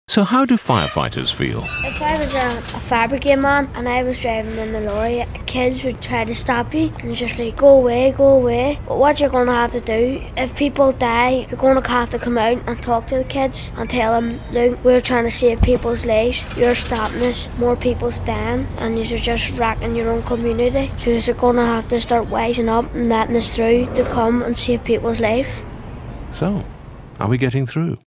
So how do firefighters feel? If I was a fire brigade man and I was driving in the lorry, kids would try to stop you and it's just like, go away, go away. But what you're going to have to do, if people die, you're going to have to come out and talk to the kids and tell them, look, we're trying to save people's lives, you're stopping us, more people's dying, and you're just wrecking your own community. So you're going to have to start wising up and letting us through to come and save people's lives. So, are we getting through?